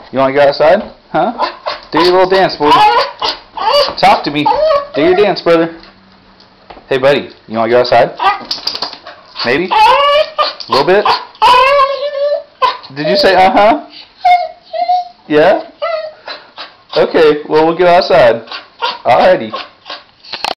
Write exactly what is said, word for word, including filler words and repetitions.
You want to go outside? Huh? Do your little dance, boy. Talk to me. Do your dance, brother. Hey, buddy. You want to go outside? Maybe? A little bit? Did you say uh-huh? Yeah? Okay, well, we'll go outside. Alrighty.